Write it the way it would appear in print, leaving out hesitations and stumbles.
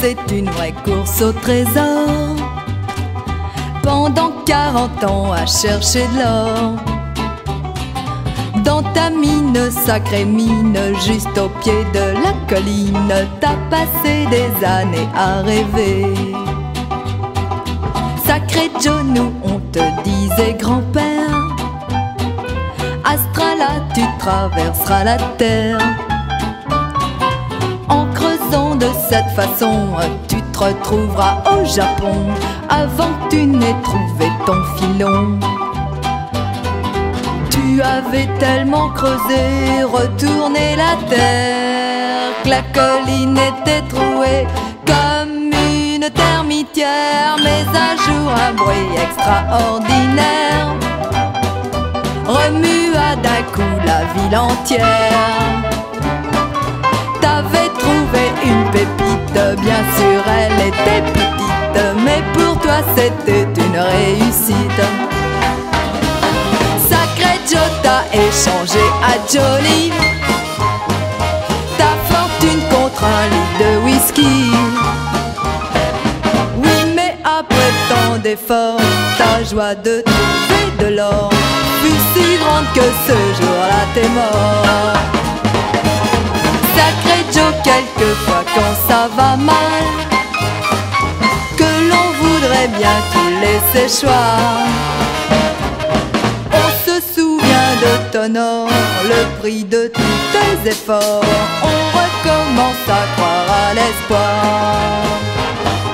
c'est une vraie course au trésor. Pendant 40 ans à chercher de l'or. Dans ta mine, sacrée mine, juste au pied de la colline, t'as passé des années à rêver. Sacré Joe, nous on te disait grand-père, Astrala, tu traverseras la terre. En creusant de cette façon, tu te retrouveras au Japon, avant que tu n'aies trouvé ton filon. Tu avais tellement creusé, retourné la terre, que la colline était trouée comme une termitière. Mais un jour un bruit extraordinaire remua d'un coup la ville entière. T'avais trouvé une pépite, bien sûr elle était petite, mais pour toi c'était une réussite. Sacré Joe, t'as échangé à Jolie ta fortune contre un lit de whisky. Oui, mais après tant d'efforts, ta joie de trouver de l'or fut si grande que ce jour-là t'es mort. Sacré Joe, quelquefois quand ça va mal, que l'on voudrait bien tout laisser choir, on se souvient de ton or, le prix de tous tes efforts, on recommence à croire à l'espoir.